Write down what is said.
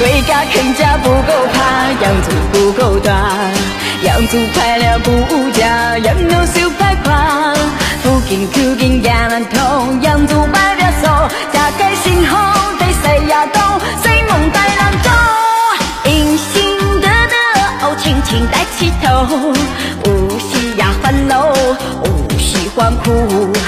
龟甲啃甲不够怕，羊猪不够大，羊猪排了不假，羊肉小排垮，附近也难通，羊猪摆了手，加个心后得谁呀动，谁梦带难走，隐形的哦，轻轻抬起头，无需呀烦恼，无需欢呼。